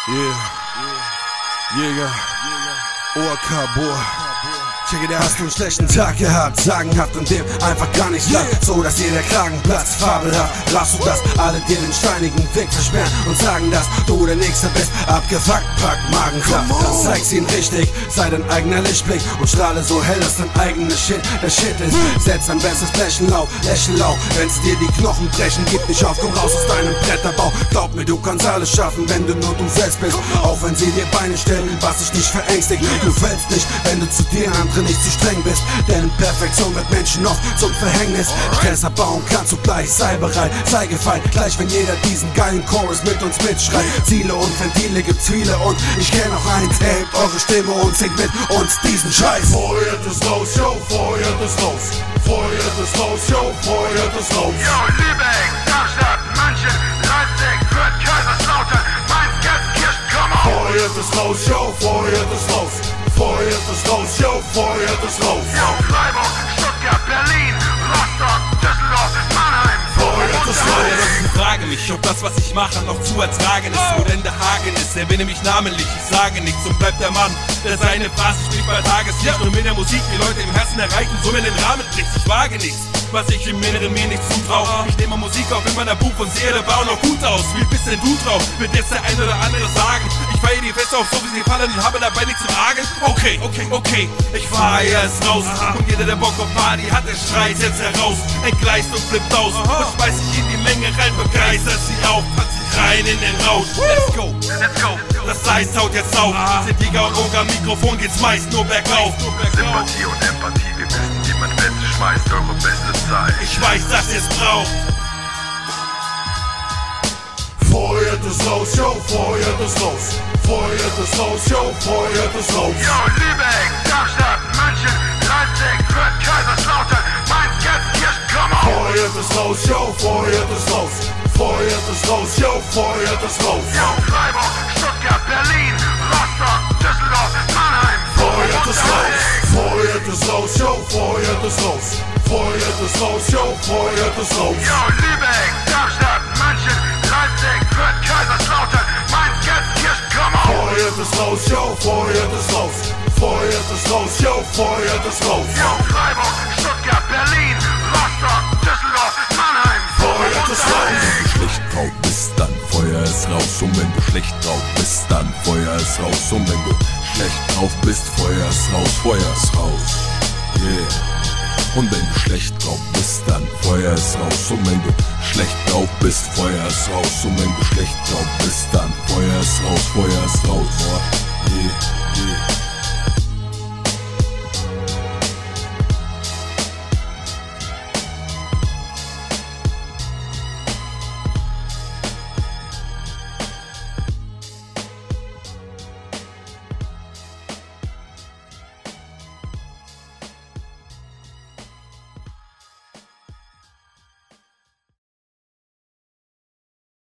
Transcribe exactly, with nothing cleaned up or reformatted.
Yeah, Jäger, O A K, Boah. Check it out. Hast du einen schlechten Tag gehabt, sagenhaft und dem einfach gar nichts lag, so dass jeder Kragen platzt, fabelhaft. Raffst du das, alle dir den steinigen Weg versperren und sagen, dass du der Nächste bist, abgefuckt, pack Magenkraft. Dann zeig's ihnen richtig, sei dein eigener Lichtblick und strahle so hell, dass dein eigenes Shit der Shit ist. Setz dein bestes Lächeln auf, lächel auf, wenn's dir die Knochen brechen, gib nicht auf, komm raus aus deinem Bretterbau. Glaub mir, du kannst alles schaffen, wenn du nur du selbst bist, auch wenn sie dir Beine stellen, was dich nicht verängstigt. Du fällst nicht, wenn du zu dir andere nicht zu streng bist, denn Perfektion wird Menschen oft zum Verhängnis. Stress abbauen kannst du gleich, sei bereit, sei gefeit, gleich wenn jeder diesen geilen Chorus mit uns mitschreit. Ziele und Ventile gibt's viele und ich kenn noch eins, hebt eure Stimme und singt mit uns diesen Scheiß. Feuert es raus, yo, feuert es raus, feuert es raus, yo, feuert es raus. Yo, Lübeck, Darmstadt, München, Leipzig, Fürth, Kaiserslautern, Mainz, Gelsenkirchen, komm auf! Feuert es raus, yo, feuert es raus, feuert es raus, yo, feuert es raus. Yo, Freiburg, Stuttgart, Berlin, Rostock, Düsseldorf, Mannheim, feuert es raus. Ich frage mich, ob das, was ich mache, noch zu ertragen ist, wo denn der Haken ist. Erwähne mich namentlich, ich sage nichts und bleib der Mann, der seine Phrase spricht bei Tageslicht und mit der Musik die Leute im Herzen erreichen, so in den Rahmen bricht. Ich wage nichts, was ich im Inneren mir nicht zutrau. Ich nehme Musik auf in meiner Buch und sehe, der Bau noch gut aus. Wie bist denn du drauf? Wird jetzt der ein oder andere sagen, ich feiere die Feste auf so wie sie fallen und habe dabei nichts zu argen? Okay, okay, okay, ich fahre jetzt raus. Und jeder, der Bock auf Party hat, der schreit jetzt heraus. Entgleist und flippt aus und schmeiß sich in die Menge rein, begeistert sie auf, hat sich rein in den Rausch. Let's go, let's go, das Eis haut jetzt auf. Sind Tiger und Oger, Mikrofon geht's meist nur bergauf. Sympathie und Empathie, wir wissen, wie man Wetze schmeißt, eure beste Zeit. Ich weiß, dass ihr's braucht. Feuert es raus, yo, feuert es raus, feuert es raus, yo, feuert es raus. Yo, Lübeck, Darmstadt, München, Leipzig, Fürth, Kaiserslautern, Mainz, Gelsenkirchen, komm auf! Feuert es raus, yo, feuert es raus, feuert es raus, yo, feuert es raus. Yo, Freiburg, Stuttgart, Berlin, Rostock, Düsseldorf, Mannheim, Feuert es raus, feuert es raus, yo, feuert es raus, feuert es raus, yo, feuert es raus. Yo, Lübeck, Darmstadt, München, Leipzig, Fürth, Kaiserslautern, Mainz, Gelsenkirchen, komm auf! Feuert es raus, yo, feuert es raus, feuert es raus, yo, feuert es raus. Yo, Freiburg, Stuttgart, Berlin, Rostock, Düsseldorf, Mannheim, Feuert es raus. Wenn du schlecht drauf bist, dann feuer es raus. Und wenn du schlecht drauf bist, dann feuer es raus. Und wenn du schlecht drauf bist, feuer es raus, feuer es raus. Yeah. Und wenn du schlecht drauf bist, dann feuer es raus. Und wenn du schlecht drauf bist, feuer es raus. Und wenn du schlecht drauf bist, dann feuer es raus, feuer